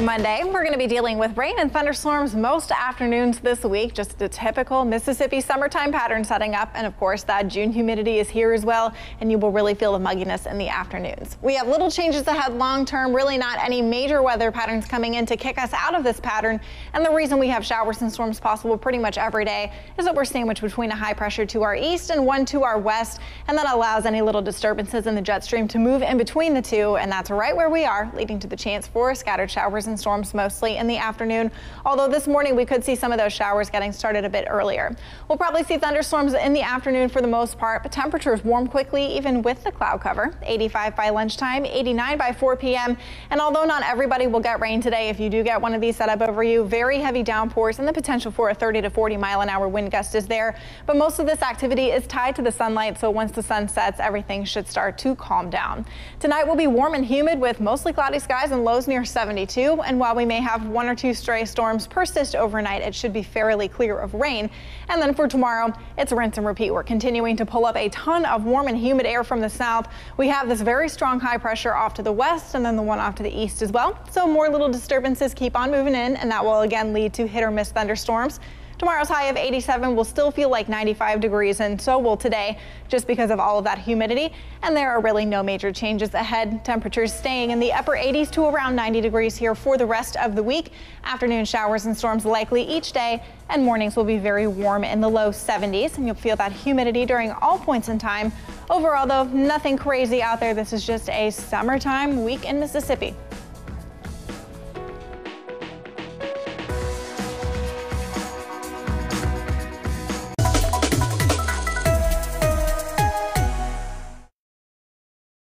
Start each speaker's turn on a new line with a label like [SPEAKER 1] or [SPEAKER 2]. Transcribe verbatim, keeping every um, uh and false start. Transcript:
[SPEAKER 1] Monday. We're going to be dealing with rain and thunderstorms most afternoons this week. Just a typical Mississippi summertime pattern setting up. And of course, that June humidity is here as well. And you will really feel the mugginess in the afternoons. We have little changes ahead long term, really not any major weather patterns coming in to kick us out of this pattern. And the reason we have showers and storms possible pretty much every day is that we're sandwiched between a high pressure to our east and one to our west. And that allows any little disturbances in the jet stream to move in between the two. And that's right where we are, leading to the chance for scattered showers and storms mostly in the afternoon, although this morning we could see some of those showers getting started a bit earlier. We'll probably see thunderstorms in the afternoon for the most part, but temperatures warm quickly even with the cloud cover. eighty-five by lunchtime, eighty-nine by four p m And although not everybody will get rain today, if you do get one of these set up over you, very heavy downpours and the potential for a thirty to forty mile an hour wind gust is there. But most of this activity is tied to the sunlight, so once the sun sets, everything should start to calm down. Tonight will be warm and humid with mostly cloudy skies and lows near seventy-two. And while we may have one or two stray storms persist overnight, it should be fairly clear of rain. And then for tomorrow, it's rinse and repeat. We're continuing to pull up a ton of warm and humid air from the south. We have this very strong high pressure off to the west and then the one off to the east as well. So more little disturbances keep on moving in, and that will again lead to hit or miss thunderstorms. Tomorrow's high of eighty-seven will still feel like ninety-five degrees, and so will today, just because of all of that humidity. And there are really no major changes ahead. Temperatures staying in the upper eighties to around ninety degrees here for the rest of the week. Afternoon showers and storms likely each day, and mornings will be very warm in the low seventies, and you'll feel that humidity during all points in time. Overall, though, nothing crazy out there. This is just a summertime week in Mississippi.